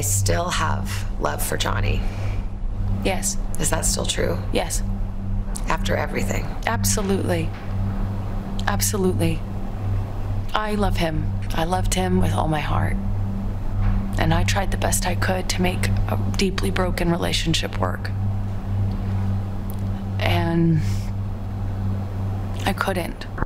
still have love for Johnny. Yes. Is that still true? Yes. After everything? Absolutely. Absolutely. I love him. I loved him with all my heart. And I tried the best I could to make a deeply broken relationship work. And I couldn't.